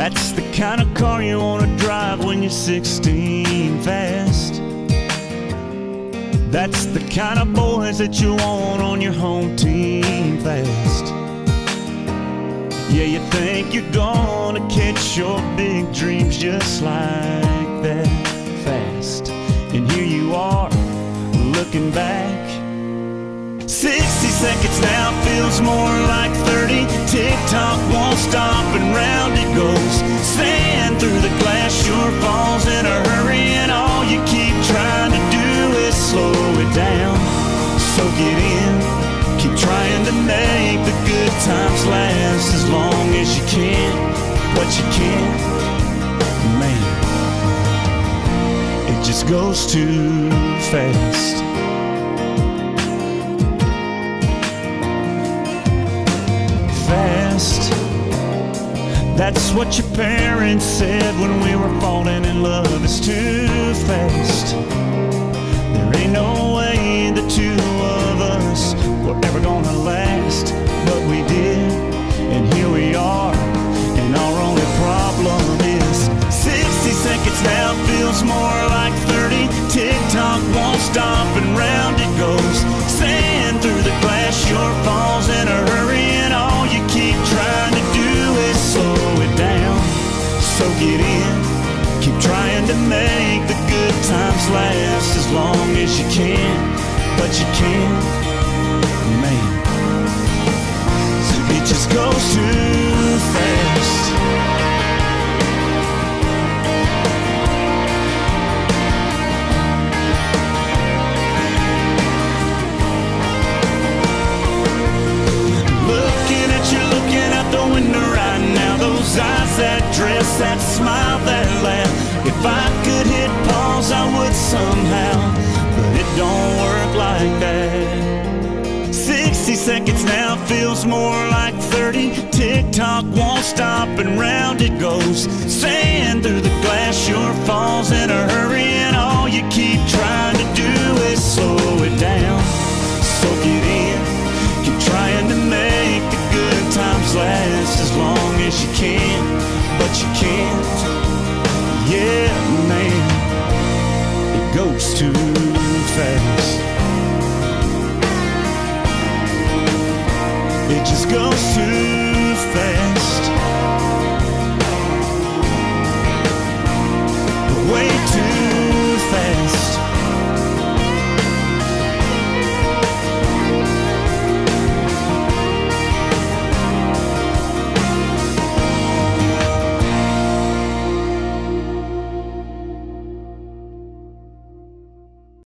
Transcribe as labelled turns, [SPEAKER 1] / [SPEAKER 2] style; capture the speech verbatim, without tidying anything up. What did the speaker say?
[SPEAKER 1] That's the kind of car you want to drive when you're sixteen fast. That's the kind of boys that you want on your home team fast. Yeah, you think you're gonna catch your big dreams just like that fast. And here you are, looking back. Sixty seconds now feels more like thirty. Tick-tock won't stop and round it goes. Sand through the glass sure falls in a hurry, and all you keep trying to do is slow it down. Soak it in, keep trying to make the good times last as long as you can. But you can't, man, it just goes too fast. Fast, that's what your parents said when we were falling in love. It's too fast. There ain't no way the two of us were ever gonna last, but we did, and here we are, and our only problem is sixty seconds now feels more like thirty. Tick-tock won't stop and round it goes. Sand through the glass sure falls in a hurry, and all you keep trying to do is slow it down. Soak it in, keep trying to make the good times last as long as you can, but you can't, man, it just goes too fast. Looking at you, looking out the window right now. Those eyes, that dress, that smile, that laugh. If I could hit pause, I would somehow, but it don't work like that. Sixty seconds now feels more like thirty. Tick-tock won't stop and round it goes. Sand through the glass sure falls in a hurry, and all you keep trying to do is slow it down. Soak it in, keep trying to make the good times last as long as you can, but you can't. Yeah, man, it goes too fast.